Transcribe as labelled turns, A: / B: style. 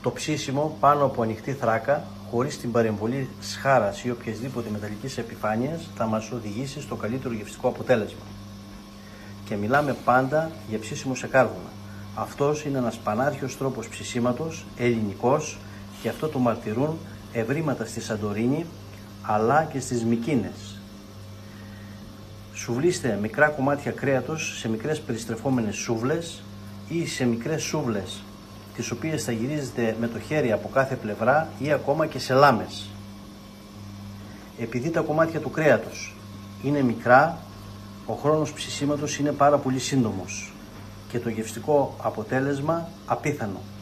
A: Το ψήσιμο πάνω από ανοιχτή θράκα, χωρίς την παρεμβολή σχάρας ή οποιασδήποτε μεταλλικής επιφάνειας, θα μας οδηγήσει στο καλύτερο γευστικό αποτέλεσμα. Και μιλάμε πάντα για ψήσιμο σε κάρβουνα. Αυτός είναι ένας πανάρχιος τρόπος ψησίματος, ελληνικός, και αυτό το μαρτυρούν ευρήματα στη Σαντορίνη αλλά και στις Μυκίνες. Σουβλίστε μικρά κομμάτια κρέατος σε μικρές περιστρεφόμενες σούβλες ή σε μικρές σούβλες, τις οποίες θα γυρίζετε με το χέρι από κάθε πλευρά ή ακόμα και σε λάμες. Επειδή τα κομμάτια του κρέατος είναι μικρά, ο χρόνος ψησίματος είναι πάρα πολύ σύντομος και το γευστικό αποτέλεσμα απίθανο.